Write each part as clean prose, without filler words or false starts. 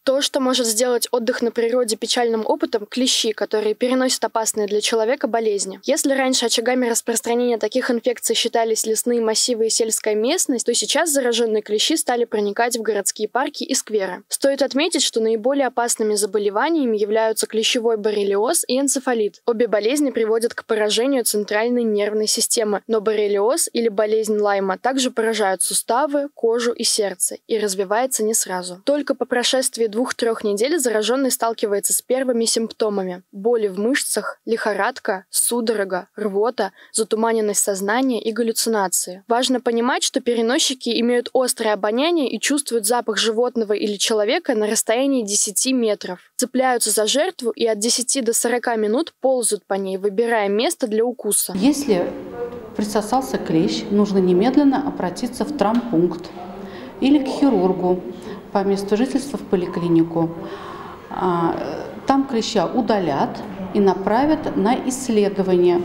То, что может сделать отдых на природе печальным опытом, клещи, которые переносят опасные для человека болезни. Если раньше очагами распространения таких инфекций считались лесные массивы и сельская местность, то сейчас зараженные клещи стали проникать в городские парки и скверы. Стоит отметить, что наиболее опасными заболеваниями являются клещевой боррелиоз и энцефалит. Обе болезни приводят к поражению центральной нервной системы, но боррелиоз или болезнь Лайма также поражают суставы, кожу и сердце и развивается не сразу. Только по прошествии 2-3 недель зараженный сталкивается с первыми симптомами: боли в мышцах, лихорадка, судорога, рвота, затуманенность сознания и галлюцинации. Важно понимать, что переносчики имеют острое обоняние и чувствуют запах животного или человека на расстоянии 10 метров. Цепляются за жертву и от 10 до 40 минут ползают по ней, выбирая место для укуса. Если присосался клещ, нужно немедленно обратиться в травмпункт или к хирургу по месту жительства в поликлинику. Там клеща удалят и направят на исследование,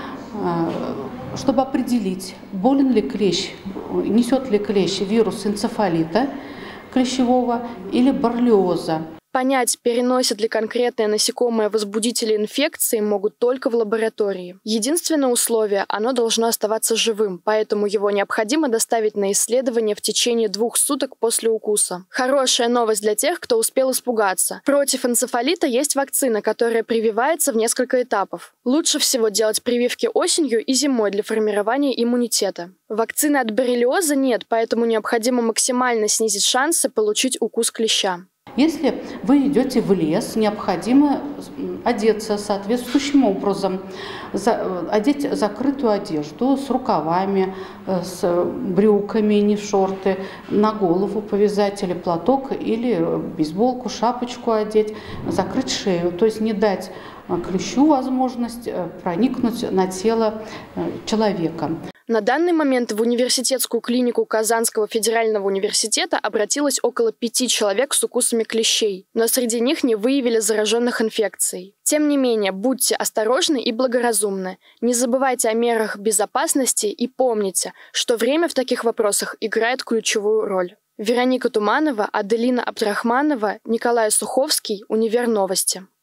чтобы определить, болен ли клещ, несет ли клещ вирус энцефалита клещевого или боррелиоза. Понять, переносят ли конкретное насекомое возбудители инфекции, могут только в лаборатории. Единственное условие – оно должно оставаться живым, поэтому его необходимо доставить на исследование в течение 2 суток после укуса. Хорошая новость для тех, кто успел испугаться. Против энцефалита есть вакцина, которая прививается в несколько этапов. Лучше всего делать прививки осенью и зимой для формирования иммунитета. Вакцины от боррелиоза нет, поэтому необходимо максимально снизить шансы получить укус клеща. Если вы идете в лес, необходимо одеться соответствующим образом, одеть закрытую одежду с рукавами, с брюками, не шорты, на голову повязать или платок, или бейсболку, шапочку одеть, закрыть шею, то есть не дать клещу возможность проникнуть на тело человека. На данный момент в университетскую клинику Казанского федерального университета обратилось около 5 человек с укусами клещей, но среди них не выявили зараженных инфекцией. Тем не менее, будьте осторожны и благоразумны. Не забывайте о мерах безопасности и помните, что время в таких вопросах играет ключевую роль. Вероника Туманова, Аделина Абдрахманова, Николай Суховский, Универновости.